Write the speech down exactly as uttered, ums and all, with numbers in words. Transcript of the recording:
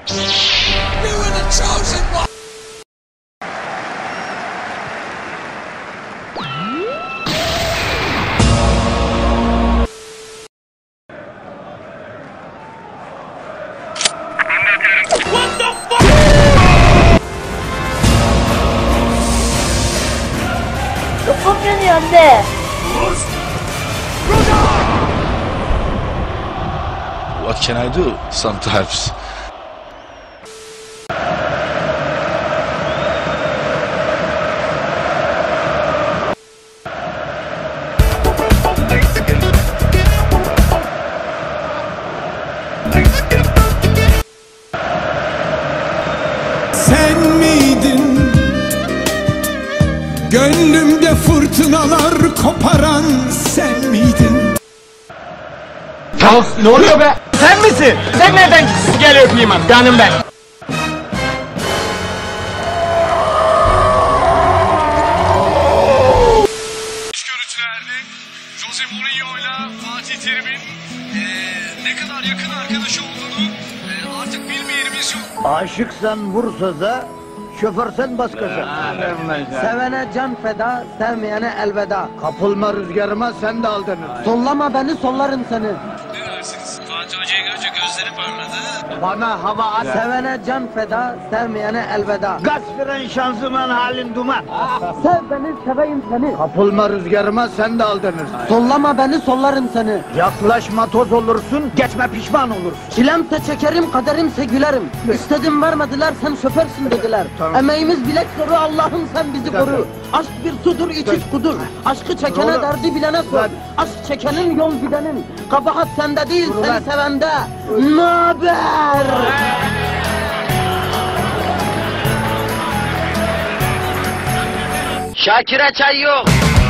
You were the chosen one! What the fuck? Kafam yanıyor anne. What can I do sometimes? Sen miydin? Gönlümde fırtınalar koparan sen miydin? Ya ne oluyor be? Sen misin? Sen nereden gel öpeyim abi? Canım ben. Görüntülerde Jose Mourinho'yla Fatih Terim'in ee, ne kadar yakın arkadaş olduğunu ee, artık bilmeyenimiz yok. Aşıksan vur söze, şoförsen bas gaza. Sevene can feda, sevmeyene elveda. Kapılma rüzgarıma sen de aldanır. Sollama beni, sollarım seni. Ne dersiniz? Fatih Hoca'yı görünce gözleri parladı. Bana hava at. Sevene can feda, sevmeyene elveda. Gaz fren şanzıman halin duman. Sev beni, seveyim seni. Kapılma rüzgarıma sen de aldanırsın. Sollama beni, sollarım seni. Yaklaşma toz olursun, geçme pişman olursun. Çilemse çekerim, kaderimse gülerim. İstedim vermediler, sen şoförsün dediler. Tamam. Emeğimiz bilek zoru, Allah'ım sen bizi koru. Aşk bir sudur, iç iç kudur. Aşkı çekene Doğru. derdi bilene sor. Lan. Aşk çekenin yol gidenin. Kabahat sende değil, Doğru. seni sevende. Naber? Şakir'e çay yok.